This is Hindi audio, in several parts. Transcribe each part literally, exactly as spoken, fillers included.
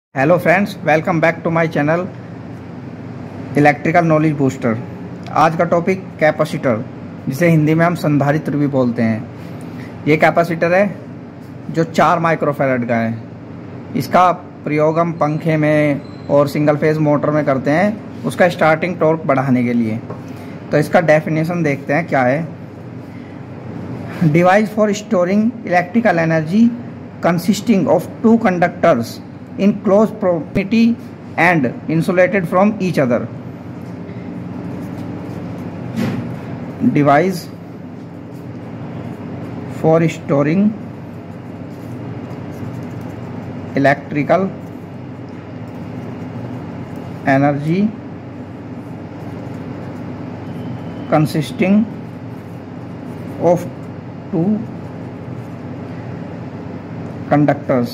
Hello friends, welcome back to my channel electrical knowledge booster. आज का टॉपिक कैपेसिटर, जिसे हिंदी में हम संधारित्र भी बोलते हैं। ये कैपेसिटर है जो चार माइक्रोफैराड का है। इसका प्रयोग हम पंखे में और सिंगल फेज मोटर में करते हैं, उसका स्टार्टिंग टॉर्क बढ़ाने के लिए। तो इसका डेफिनेशन देखते हैं क्या है। Device for storing electrical energy consisting of two conductors in close proximity and insulated from each other. Device for storing electrical energy consisting of two conductors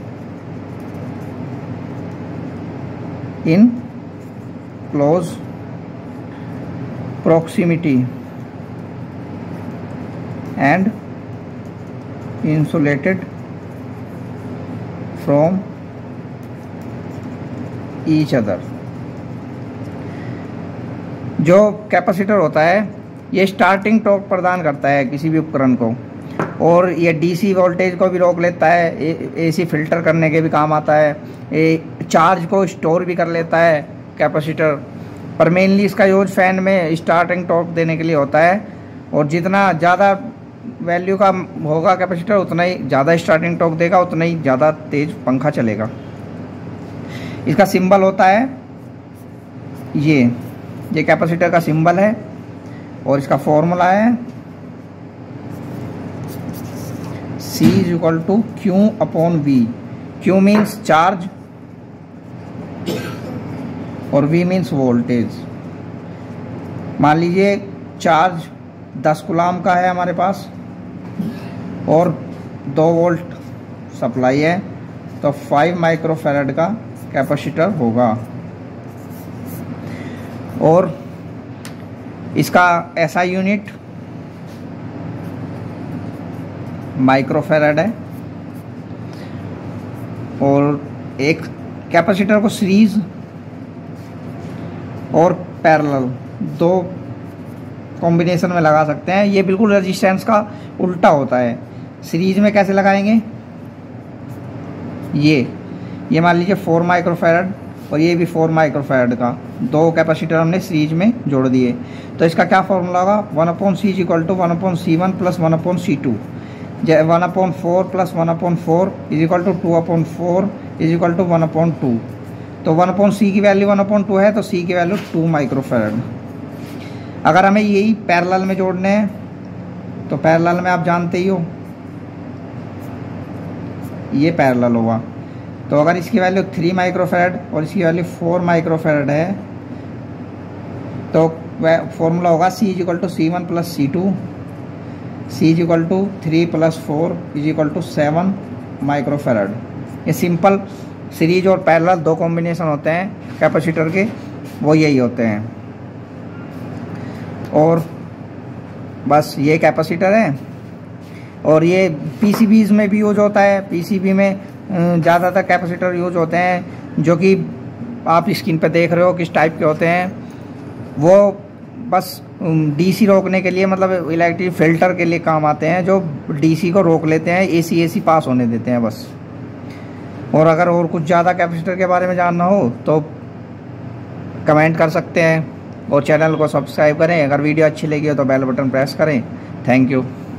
in close proximity and insulated from each other। जो कैपेसिटर होता है ये स्टार्टिंग टॉर्क प्रदान करता है किसी भी उपकरण को, और ये डीसी वोल्टेज को भी रोक लेता है, एसी फिल्टर करने के भी काम आता है, ए, चार्ज को स्टोर भी कर लेता है कैपेसिटर। पर मेनली इसका यूज फैन में स्टार्टिंग टॉर्क देने के लिए होता है, और जितना ज़्यादा वैल्यू का होगा कैपेसिटर उतना ही ज़्यादा स्टार्टिंग टॉर्क देगा, उतना ही ज़्यादा तेज पंखा चलेगा। इसका सिंबल होता है ये ये कैपेसिटर का सिंबल है, और इसका फॉर्मूला है C is equal to Q upon V. Q means charge और V मीन्स वोल्टेज। मान लीजिए चार्ज दस कुलाम का है हमारे पास और दो वोल्ट सप्लाई है, तो फाइव माइक्रोफैराड का कैपेसिटर होगा। और इसका ऐसा यूनिट माइक्रोफैराड है। और एक कैपेसिटर को सीरीज और पैरेलल दो कॉम्बिनेशन में लगा सकते हैं। ये बिल्कुल रेजिस्टेंस का उल्टा होता है। सीरीज में कैसे लगाएंगे, ये ये मान लीजिए फोर माइक्रोफैराड और ये भी फोर माइक्रोफैराड का दो कैपेसिटर हमने सीरीज में जोड़ दिए। तो इसका क्या फॉर्मूला होगा, one upon C is equal to one upon C one plus one upon C two. One upon four plus one upon four is equal to two upon four is equal to one upon two. तो वन अपॉन सी की वैल्यू वन अपॉन टू है, तो सी की वैल्यू टू माइक्रोफैराड। अगर हमें यही पैरेलल में जोड़ने हैं तो पैरेलल में आप जानते ही हो ये पैरेलल होगा। तो अगर इसकी वैल्यू थ्री माइक्रोफैराड और इसकी वैल्यू फोर माइक्रोफैराड है, तो फॉर्मूला होगा C is equal to C one plus C two. C is equal to three plus four is equal to seven microfarad. ये सिंपल सीरीज और पैरेलल दो कॉम्बिनेशन होते हैं कैपेसिटर के, वो यही होते हैं। और बस ये कैपेसिटर है। और ये पीसीबीज में भी यूज होता है। पीसीबी में ज़्यादातर कैपेसिटर यूज होते हैं जो कि आप स्क्रीन पे देख रहे हो किस टाइप के होते हैं। वो बस डीसी रोकने के लिए, मतलब इलेक्ट्रिक फिल्टर के लिए काम आते हैं, जो डीसी को रोक लेते हैं, एसी एसी पास होने देते हैं बस। और अगर और कुछ ज़्यादा कैपेसिटर के बारे में जानना हो तो कमेंट कर सकते हैं, और चैनल को सब्सक्राइब करें। अगर वीडियो अच्छी लगी हो तो बेल बटन प्रेस करें। Thank you.